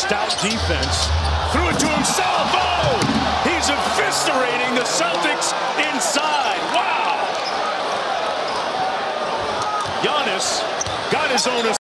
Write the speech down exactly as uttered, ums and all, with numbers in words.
stout defense. Threw it to himself. Oh! He's eviscerating the Celtics inside. Wow! Giannis got his own